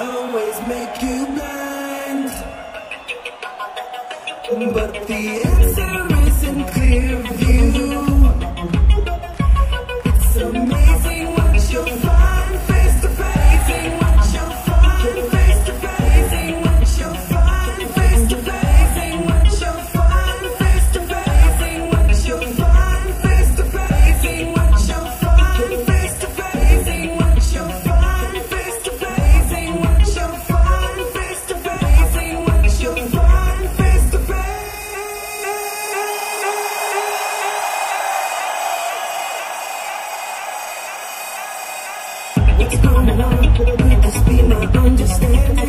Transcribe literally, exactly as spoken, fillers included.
always make you blind, but the answer is in clear view. It's amazing what you'll find face to face. Amazing what you'll find face to face. Amazing what you'll find face to face. Amazing what you'll find face to face. Amazing what you'll find face to face. Amazing what you'll find face to face. Amazing what you'll find face to face. Amazing what you'll find face to face. Amazing what you'll find face to face. What's going on? Could this be my understanding?